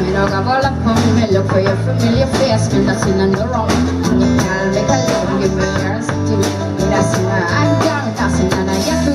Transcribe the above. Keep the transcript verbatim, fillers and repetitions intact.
Me no go all up on me, look for your familiar face, me nothing on the wrong. You can't make a living, give me yours too. Me nothing, I'm down, nothing, and I get